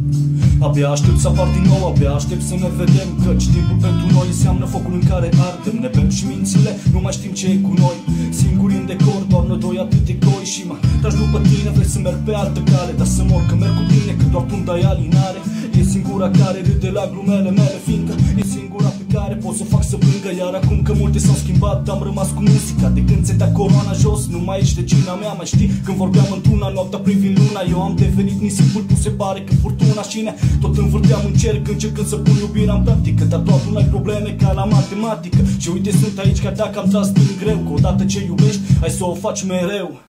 Abia aștept să apar din nou, abia aștept să ne vedem, căci timpul pentru noi înseamnă focul în care ardem. Ne bem și mințile, nu mai știm ce e cu noi. Singuri în decor, doar noi doi atât de goi. Și mă tragi după tine, vrei să merg pe altă cale, dar să mor că merg cu tine, că doar tu-mi dai alinare. E singura care râde la glumele mele, fiindcă e singura pe care pot să o fac să plângă. Iar acum că multe s-au schimbat, am rămas cu muzica. De când se dea coroana jos, nu mai ești regina mea. Mai știi când vorbeam într-una, noaptea privind luna, eu am devenit nisipul, tu se pare că furtuna. Și ne tot învârteam în cerc, încercând să pun iubirea în practică. Dar toată nu ai probleme ca la matematică. Și uite sunt aici, chiar dacă am tras din greu, că odată ce iubești, ai să o faci mereu.